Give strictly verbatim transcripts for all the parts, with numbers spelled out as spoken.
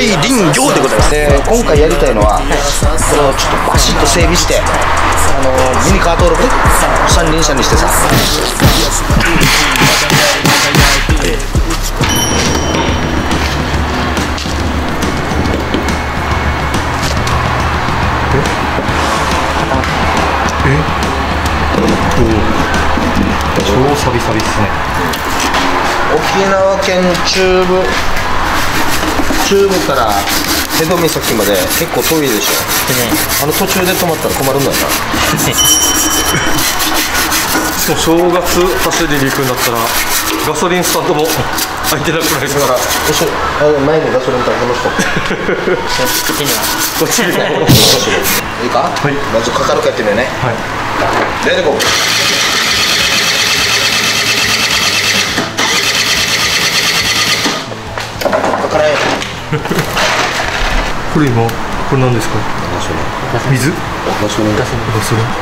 大林業でございます。で今回やりたいのはこのちょっとバシッと整備してあのミニカー登録三輪車にしてさえ超サビサビですね。 沖縄県中部中部から瀬戸岬まで結構遠いでしょ、うん、あの途中で止まったら困るんだよなしかも正月走りに行くんだったらガソリンスタンドも空いてなくなりそうだから前にガソリンタンクの人こっちにはこっちにはいいか、はい、まずかかるかやってみようね。はい、レッツゴー。 これ今これ何ですか？水？ガソリン。ガソリン。ガソリン。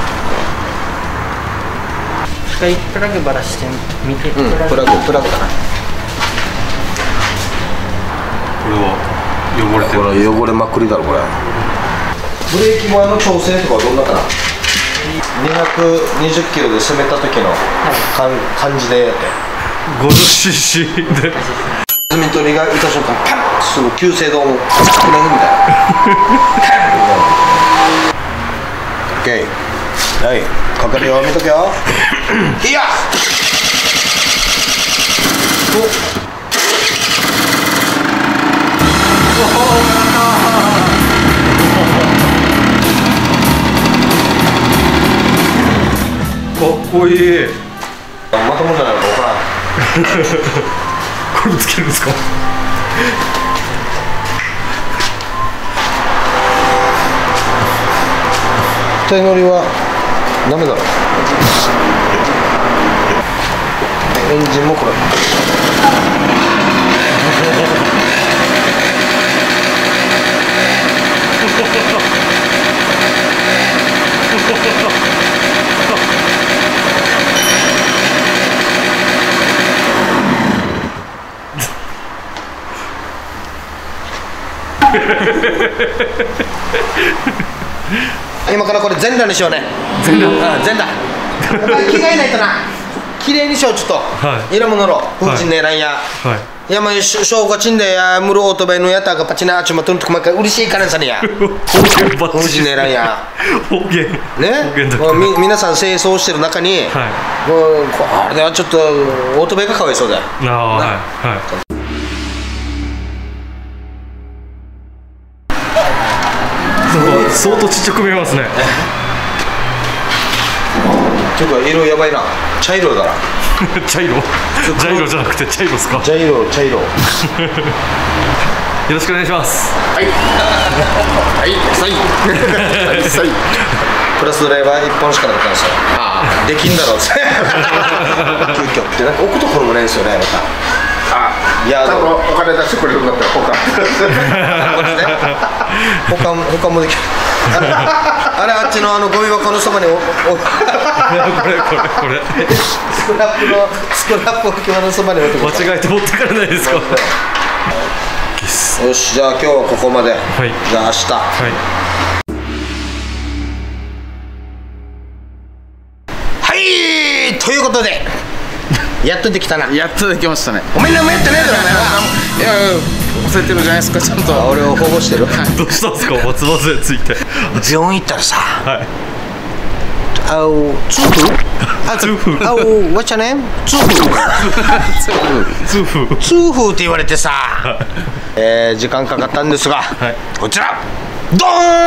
一回プラグバラしてみて。 うん、プラグプラグだな。 これは汚れてる。 これ汚れまくりだろこれ。ブレーキ前の調整とかはどんなかな？にひゃくにじゅっキロで攻めた時のかん感じでやって。 ごじゅっシーシー で。 水見取りがいた瞬間パンすぐ急制動もザックレンみたいなオッケー。はい、かかりを見とけよいやかっこいい。 まともじゃないのか分からんこれつけるんですか？ 手乗りはダメだろ。エンジンもこれ今からこれ全裸にしようね。全裸、うん、全裸着替えないとな。綺麗にしようちょっと、はい、いらものろ風神ねらんや、はい、いやもうしょうがちんでやむるオートバイのやたがパチナーチまとんとくまか嬉しいからさにや風神ねらんや方言ねみ皆さん清掃してる中に、はい、もうこれはちょっとオートバイがかわいそうだよ。ああはいはい相当ちっちゃく見えますね。 ていうか色やばいな。茶色だな。 茶色？茶色じゃなくて茶色ですか？ 茶色茶色。よろしくお願いします。 はい。はいサイン。はいサイン。プラスドライバー一本しかなかったんですよ。ああできんだろうって。急遽ってなんか置くところもないんですよねまた。いや多分お金出してくれるんだったら他他他もできるあれあっちのあのゴミ箱のそばにおおこれこれこれスクラップのスクラップ置き場のそばに置いて間違えて持ってかれないですか？ よしじゃあ今日はここまで、はい、じゃあ明日はい、はい、ということでやっとできたな。 やっとできましたね。 お前何もやってねえだろお前は。 いやいや忘れてるじゃないですかちゃんと。 俺を保護してる。 どうしたんですか松葉杖ついて。 病院行ったらさ。はい。あおツーフ？あツーフ。 あお What's your name？ ツーフ。 ツーフ。 ツーフって言われてさ。えー時間かかったんですが、こちらド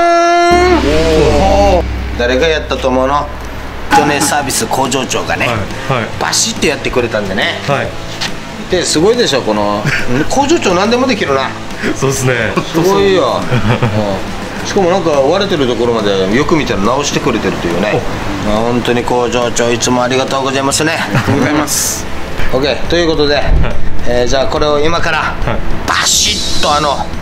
ーン。誰がやったと思うの？ネサービス工場長がね、はいはい、バシッとやってくれたんでね、はい、ですごいでしょこの工場長何でもできるな。 そうですねすごいよ、うん、しかもなんか割れてるところまでよく見たら直してくれてるというね。本当に工場長いつもありがとうございますね。 ありがとうございます。 OK ということで、はいえー、じゃあこれを今から、はい、バシッとあの、はい、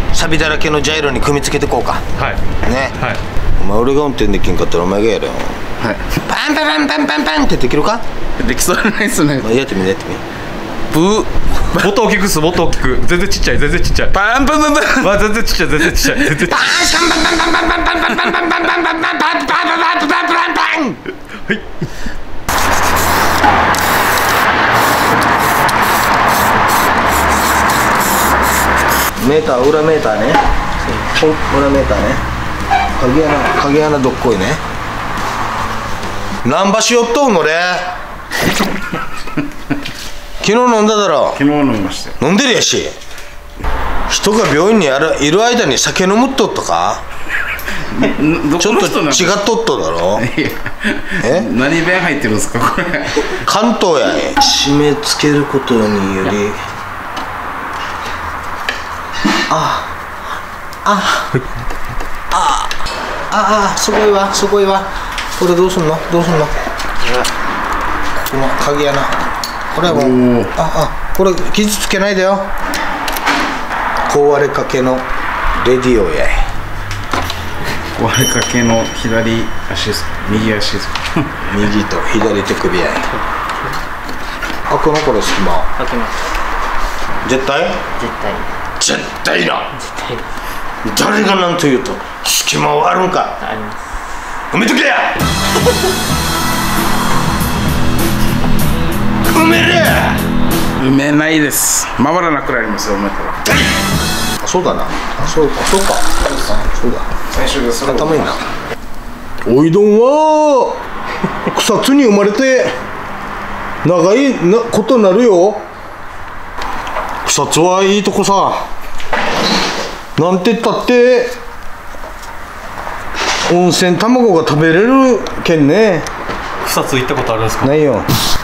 サビだらけのジャイロに組み付けていこうか、はい、ね、はいお前俺が運転できんかったらお前がやれよ。はいパンパンパンパンパンパンってできるか？ できそうじゃないっすね。 やってみやってみブーもっと大きくす、もっと大きく。全然ちっちゃい、全然ちっちゃい。 パンパンパンパン。 わ、全然ちっちゃい、全然ちっちゃい、全然ちっちゃい。はい。 メーター、裏メーターね。裏メーターね。影穴、影穴どっこいね。何場しよっとんのれ。昨日飲んだだろ。 昨日飲みましたよ。 飲んでるやし。人が病院にあるいる間に酒飲むっとったか。ちょっと違っとっとだろ。 え、何弁入ってるんですかこれ。 関東やね。締め付けることにより。あああああ、すごいわ、すごいわ。これどうすんの、どうすんの。ここの鍵穴。これはもう、ああ、これ傷つけないでよ。壊れかけのレディオやい。 壊れかけの左足ですか、右足ですか。 右と左手首やい。あ、このこれ隙間。 開けます。 絶対。 絶対。 絶対な。 絶対。 誰が何と言うと隙間はあるんか。 あります。 埋めとけや。埋めれ。 埋めないです。回らなくなりますよ、埋めたら。 あ、そうだな。あ、そうか、そうか。そうだ。 最初でそれ頭いいな。おいどんは草津に生まれて長いなことになるよ。草津はいいとこさ。なんて言ったって温泉卵が食べれるけんね。 草津行ったことあるんですか。 ないよ。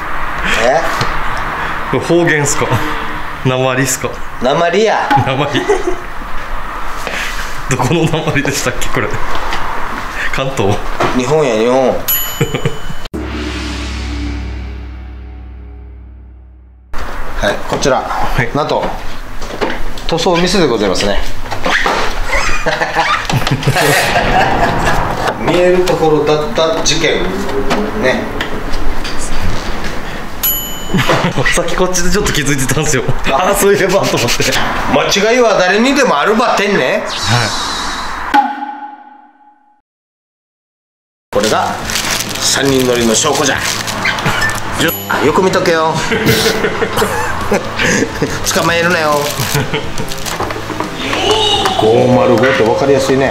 え、 方言っすか。訛りっすか。 鉛や。 訛り。どこの訛りでしたっけこれ。関東。 日本や日本。はい、こちら、はい、なんと塗装ミスでございますね。見えるところだった事件ね。 さっきこっちでちょっと気づいてたんですよ。ああ、そういえばと思って。 間違いは誰にでもあるばってんね。はい。これが三人乗りの証拠じゃ。よく見とけよ。捕まえるなよ。ごまるごって分かりやすいね。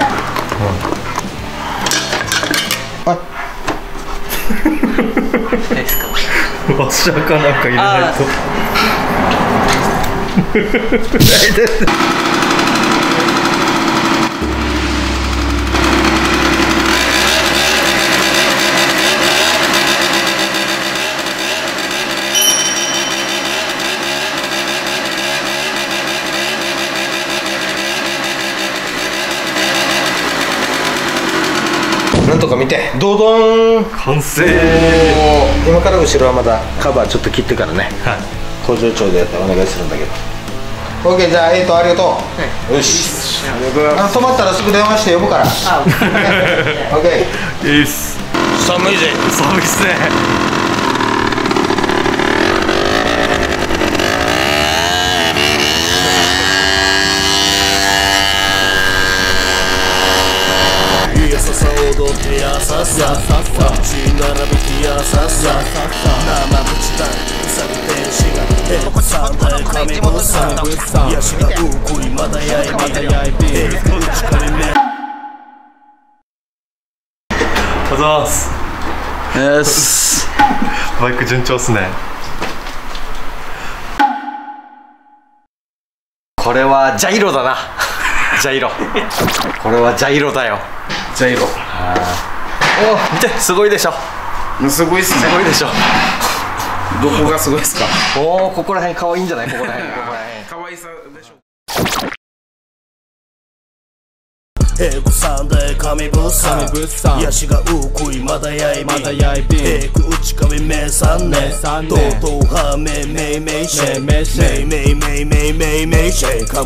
うん、あわしゃかなんか入れないと。 なんとか見て、ドドン完成。 今から後ろはまだカバーちょっと切ってからね、はい、工場長でやったらお願いするんだけど。 OK、 じゃあえーとありがとう、はい、よし、あ、止まったらすぐ電話して呼ぶから。 OK。 いいっす。 寒いぜ。 寒いっすね。 踊ってやささワクチン並べてやささ生口だ腐る天使がヘッサンだよ神もさヤシがうこいまだ焼いてヘック打ちかりめ。 おはようございます。 よし。 バイク順調っすね。 これはジャイロだな。ジャイロ。これはジャイロだよ。 ジャイロ。 お、見て、すごいでしょ。 すごいっすね。 すごいでしょ。 どこがすごいっすか。 おお、ここら辺可愛いんじゃない。ここら辺。ここら辺。 可愛さでしょ。 ヘグさんで神ぶっさんヤシがうこいまだやいびヘグ打ち壁めさんねとうとうはめめいめいシェイめいめいめいめいめいめいシェイカ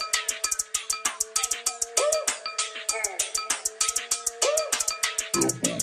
モン。Yo.